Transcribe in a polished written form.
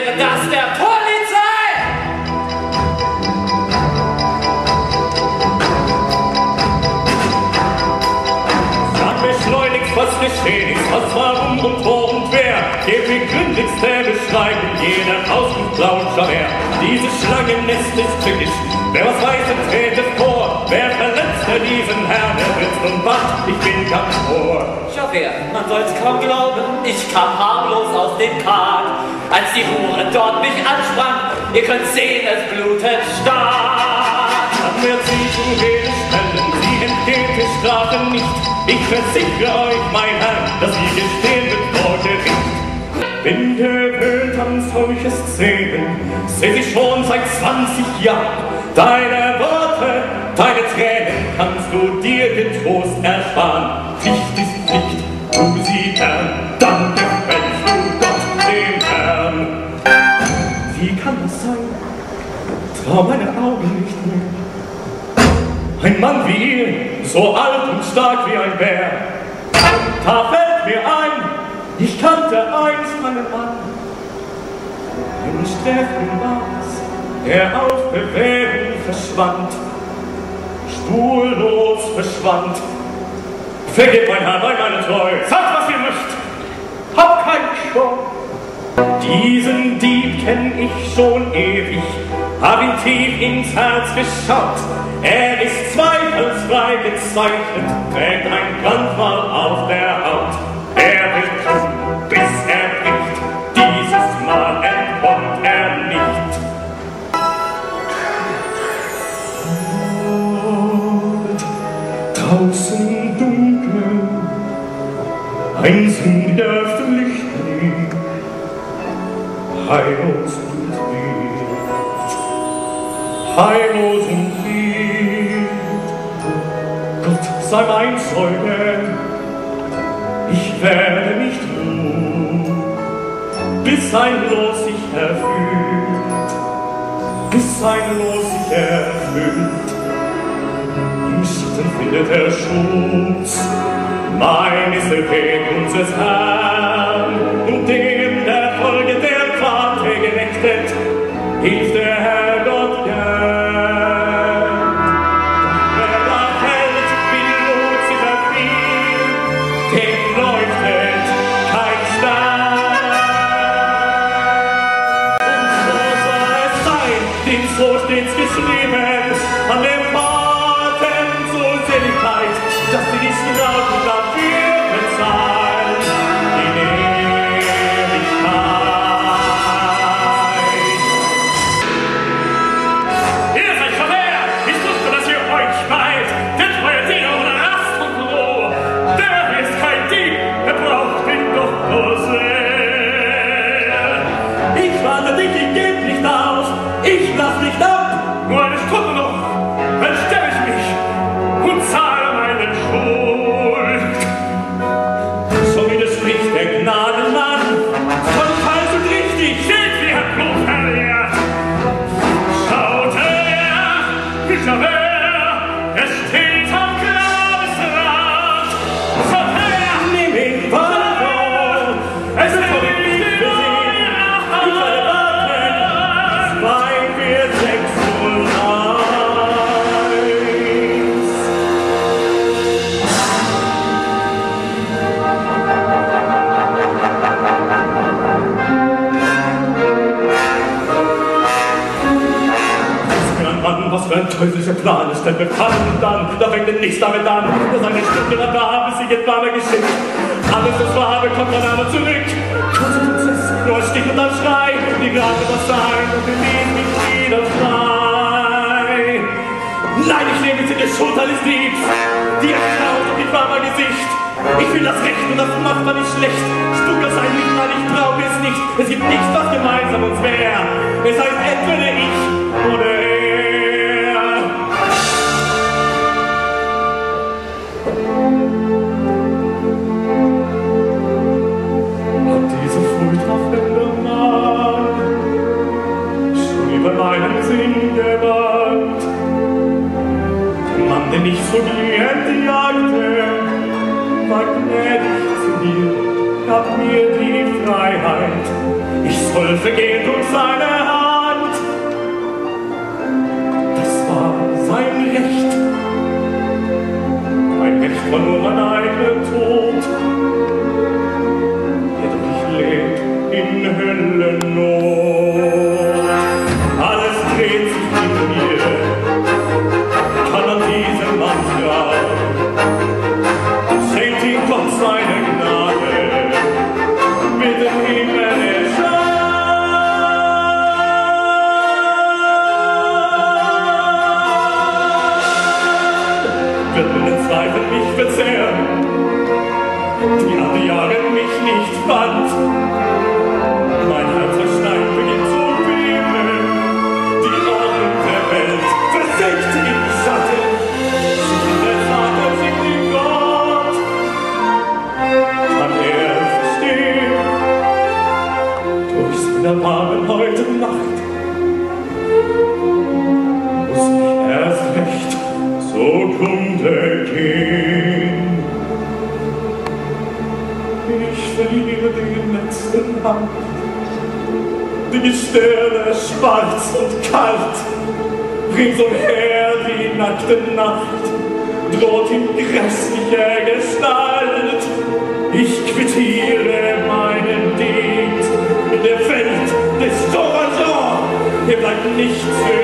wäre das der Polizei! Sag mir schleunigst, was geschehen ist, was warum und wo und wer. Gib mir gründlichste Beschreibung jener Außenplautscher mehr. Dieses Schlangennest ist tückisch, wer was weiß, trete vor. Wer verletzte diesen Herrn, der sitzt und wacht, ich bin ganz vor. Javert, man soll's kaum glauben, ich kam harmlos aus dem Park. Als die Hure dort mich ansprang, ihr könnt sehen, es blutet stark. An mir zieht um jede Stellen, sie entgeht der Strafe nicht. Ich versichere euch, mein Herr, dass sie gestehen wird vor Gericht. Bin gewöhnt an solche Szenen, seh sie schon seit 20 Jahren. Deine Worte, deine Tränen kannst du dir getrost ersparen. Pflicht ist Pflicht, tu sie gern, dann gefällst du Gott dem Herrn. Wie kann das sein? Trau meine Augen nicht mehr. Ein Mann wie ihr, so alt und stark wie ein Bär. Da fällt mir ein, ich kannte einst einen Mann. Ein Sträfling war's, der auf Bewährung verschwand, spurlos verschwand. Vergebt mein Herr, bei meiner Treu, sagt was ihr möcht, hab keine Scheu. Diesen Dieb kenn ich schon ewig, hab ihn tief ins Herz geschaut. Er ist zweifelsfrei gezeichnet, trägt ein Brandmal auf der Haut. Er will tun, bis er bricht, dieses Mal entkommt er nicht. Draußen dunkel, ein sündiger Flüchtling, heillos und fried, heillos und fried. Gott sei mein Zeuge, ich werde nicht ruhen, bis sein Los sich erfüllt, bis sein Los sich erfüllt. Im Schatten findet er Schutz, mein ist der Weg unseres Herrn, und dem der Folge der Pfad gerechnet, hilft der Herr Gott gern. Wer da fällt, wie Luzifer fiel, dem leuchtet kein Stern. Und so soll es sein, dem so steht's geschrieben, an dem Faden zur Seligkeit, dass sie die Strafen dafür bezahlen, in Ewigkeit. Ihr seid schon her! Ich wusste, dass ihr euch meint! Der treue Diener ohne Rast und Ruhe! Der ist kein Dieb, er braucht ihn doch nur sehr! Ich warte dich, ich geb nicht auf! Ich lass nicht ab! Nur eine Stunde noch, dann stell ich mich und zahle meine Schuld. So widerspricht der Gnadenmann von falsch und richtig, steht wie ein Blut verlehrt. Schaut her, Javert, er steht am Grabesrand. Schaut her, nimm ihn, pardon, es ist vor dem Lied gesehen, ich werde warten, 2, 4, 6 und 1. Was für ein teuflischer Plan ist denn bekannt, und dann, da fängt denn nichts damit an, dass eine Stunde da habe sich jetzt mal geschickt. Alles, was war, bekommt man aber zurück. Kurze Prinzessin, nur ein Stich und ein Schrei, die Gnade was sein und wir ließen mich wieder frei. Nein, ich nehme sie der Schuld eines Diebs, die erklaut und ich war mein Gesicht. Ich will das Recht und das macht man nicht schlecht. Spuck das ein nicht, nein, ich brauche es nicht. Es gibt nichts, was gemeinsam uns wäre. Es heißt entweder ich oder er. Hat diese furchtbare Mann schon über meinen Sinn gewandt? Der Mann, den ich so glühend jagte, war gnädig zu mir, gab mir die Freiheit. Ich soll vergehen durch seine Hand. Das war sein Recht. Mein Recht war nur mein eigener Tod. Jedoch ich leb in Höllennot. Alles dreht sich in mir. Kann an diesem Mann tragen. Schenkt ihm Gott seine Gnade. Mit dem Himmel wird mir der Zweifel mich verzehren, die an die Jahre mich nicht fand. Mein Herzstein beginnt zu beben, die Ordnung der Welt versenkt im Schatten. Sich in der Vater, sich in Gott. Kann er verstehen, durch seine Erbarmen heute Nacht, muss ich erst recht so gehen. Ich verliere den letzten Hand. Die Sterne schwarz und kalt, ringsumher die nackte Nacht, droht in grässlicher Gestalt. Ich quittiere meinen Dienst in der Welt des Sauvageons. Hier bleibt nichts für